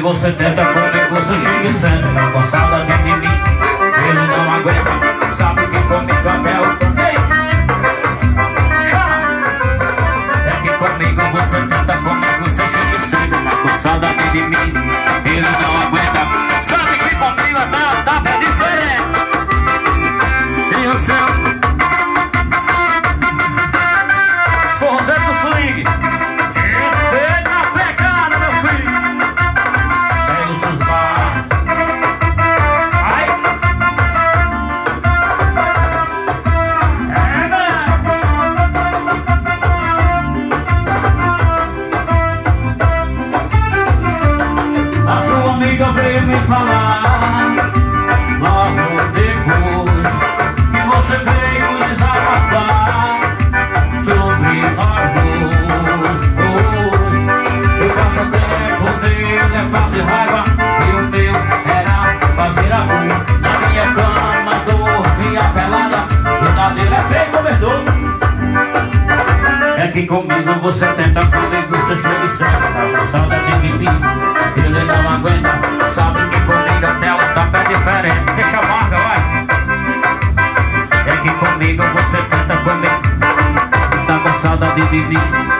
você tenta, comigo você chega e senta. Tá com saudade de mim, ele não aguenta. Sabe que comigo é mel. É que comigo você tenta, comigo você chega e senta. Tá com saudade de mim, ele não aguenta. Sabe que comigo é mel, tá bem diferente. E o seu forrozé do swing, respeita a pegada, meu filho. Pega os seus bar. Ai. A sua amiga veio me falar logo depois que você veio desabafar sobre nós dois. Eu passo tempo dele, é fácil raiva, e o meu era fazer amor na minha cama, dormia pelada, e na dele é bem cobertor. É que comigo você tenta, comigo você chega e senta. Tá com saudade de mim, ele não aguenta. Sabe que comigo a tela tá bem diferente. Deixa a marca, vai. É que comigo você tenta, comigo tá com saudade de mim.